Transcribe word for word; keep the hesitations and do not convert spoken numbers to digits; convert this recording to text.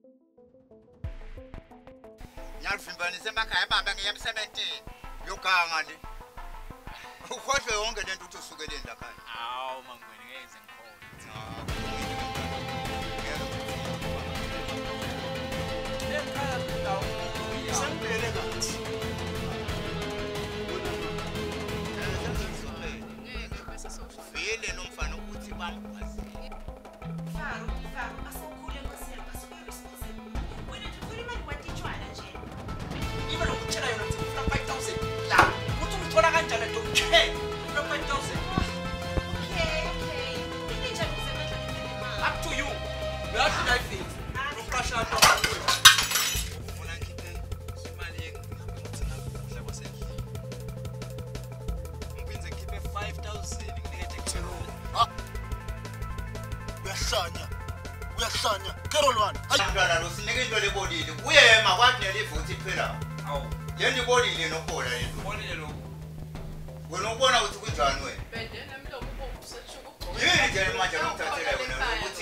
Nyalifimba nisemakhaya bamba ngiyemsebentini. Yoganga le. Ukhohle yonke lento uthi usukele ndakhaya. Hawu mangweni ngenze ngikhona. Ekhaya ndawo. Sengibele kathi. Vele nomfana ukuthi bamgwazi. Faro, Faro, asokhule ngosiyami, asuke responsible. Wena ukhuluma imali kwatitshwana nje. Ibe lokutshela yona ukuthi ufuna five thousand la. Uthi uthola kanjani lo okay. Ufuna five thousand. Okay, okay. Ini nje kusebenza ngemali. Up to you. You have to dive in. Uqasha lo. Ufuna ngikhiphe imali yengithi ngakudla kwasendlini. Ngikwenze ngikhiphe five thousand nginikethe kuthelo. Ha. Uyahlanya. Uyahlanya. Kerolwana. Mntwana lo sinike into lebonile. Uyema kwathi nelivuthi phela. Awu. Yena ibonile nokhola lento. Ubonile lo. Wena ubona ukuthi kunjani wena? Bendena mlo kubo usetsho ukugcoka. Yini nje manje ngomthathela wena ukuthi